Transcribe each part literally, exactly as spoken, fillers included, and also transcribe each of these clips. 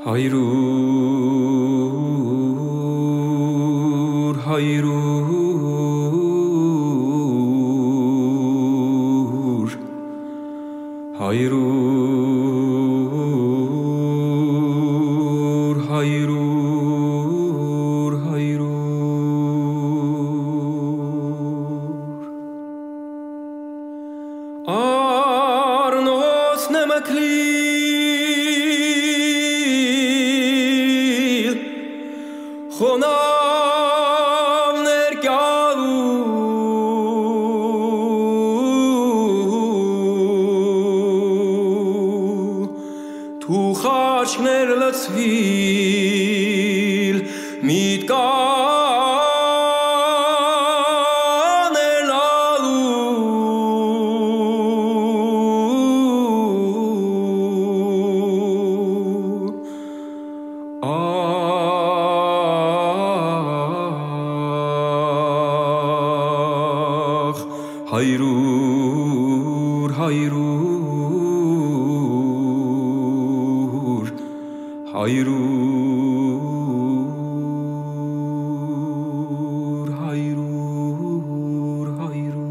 hayrur hayrur hayrur hayrur hayrur arnos nemaklil khonavner galu tu khashner latsvil mit hayrur hayrur hayrur hayrur hayrur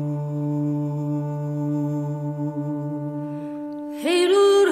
hayrur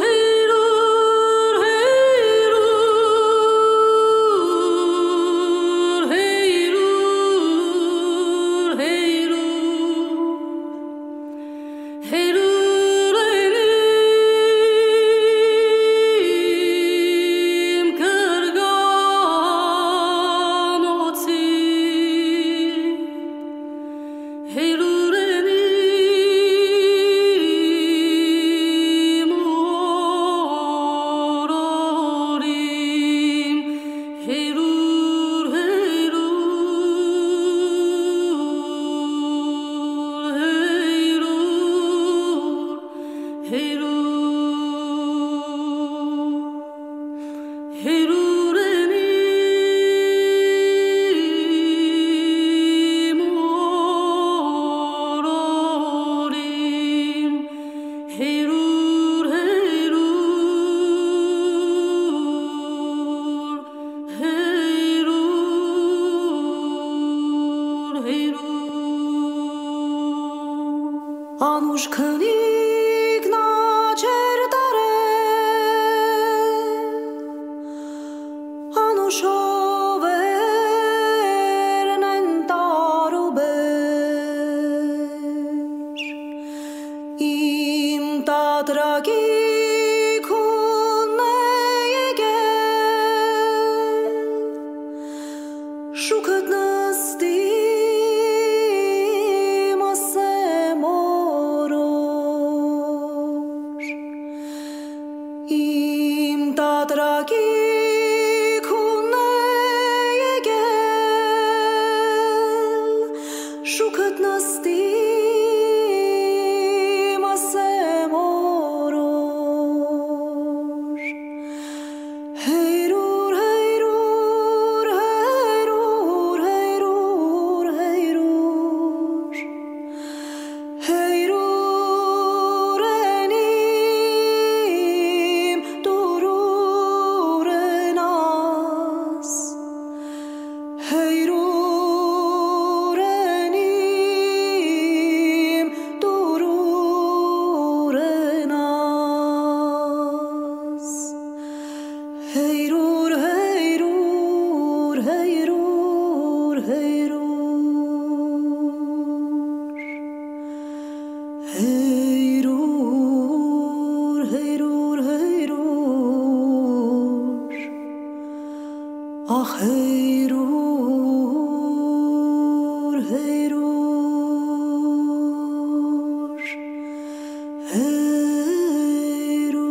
Anush kënik na qertare Anush over nën tarubesh Im ta tragi kunne jege Shukët në sti Tragi kunne jegel Shukët në stima se morosh Heyrur, heyrur, heyrur, heyrur, heyrur Heyrur Heyrur, heyrur, heyrur, heyrur Heyrur, heyrur, heyrur Ah, heyrur, heyrur Heyrur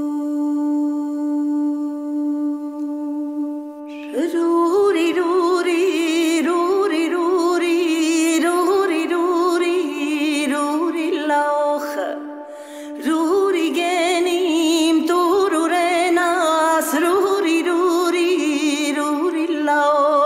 Ruri, ruri, ruri, ruri, ruri, ruri, ruri lauch Ruri genim tururenas Ruri, ruri, ruri lauch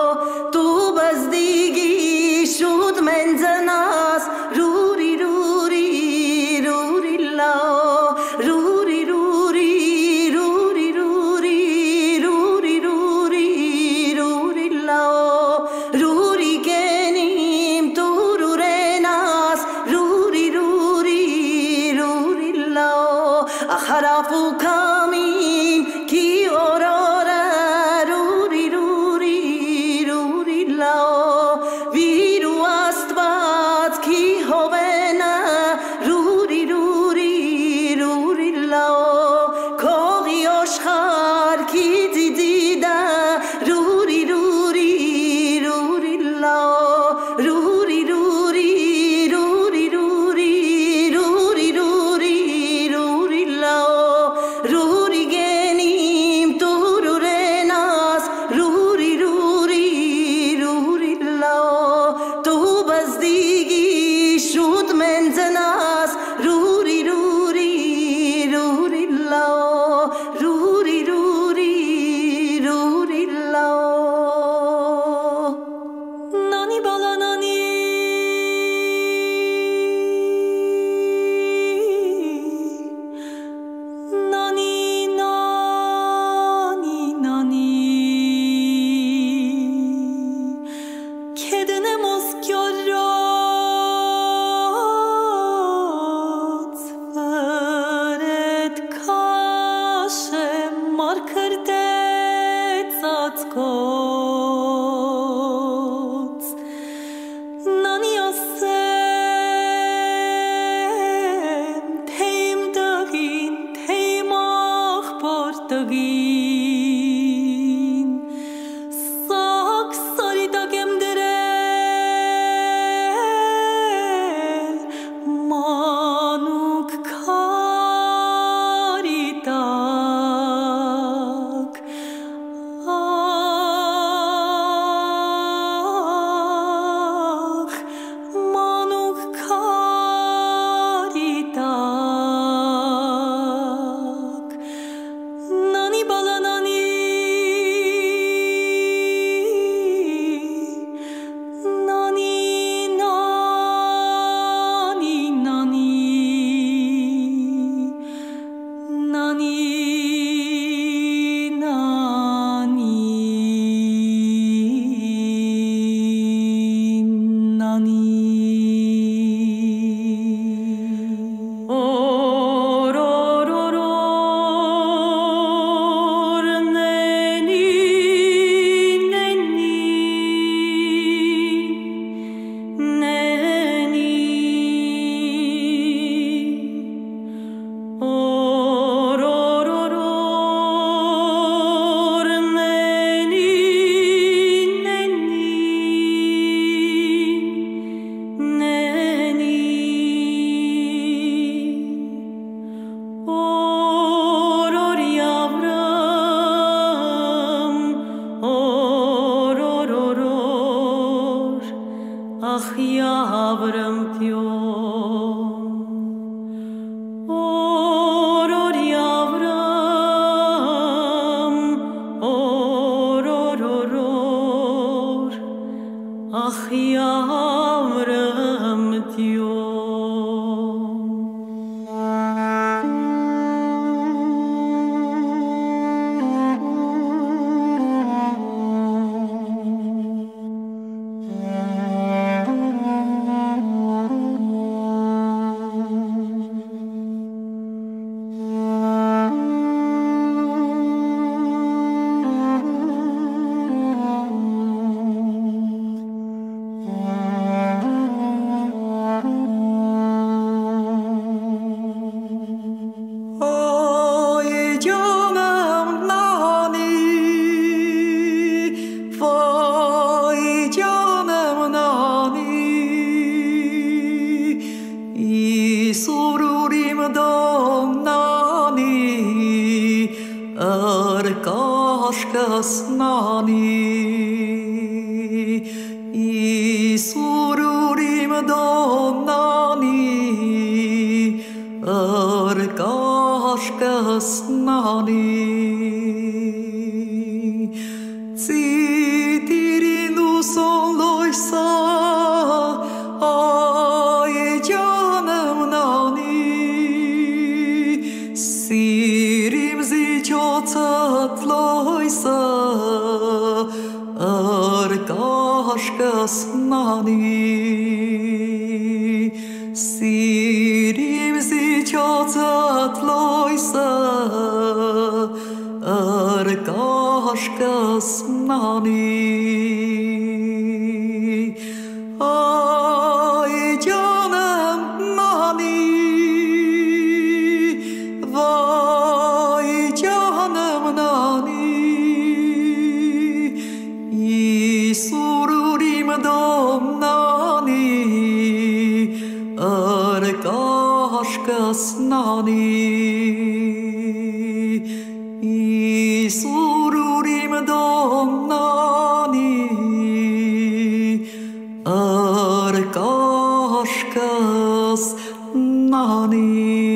արտգին սակ սարիտակ եմ դրել մանուկ քարի տակ ախ մանուկ քարի տակ նանի բալանանի նանի նանի նանի նանի նանի օրորորոր նենի նենի նենի օրորորոր նենի նենի օրորի Ավրամ օրորորոր ախ Ավրամ տյոն օրորի Ավրամ օրորորոր ախ Ավրամ տյոն Isururim donani arkashkas nani Isururim donani arkashkas nani Tsitirinu sonloysa ay canım nani Sirim zichotlatloysa arkashkas nani Sirim zichotlatloysa arkashkas nani Ay canım nani Vay canım nani Isururim donani Arkashkas nani Isururim donani Arkashkas nani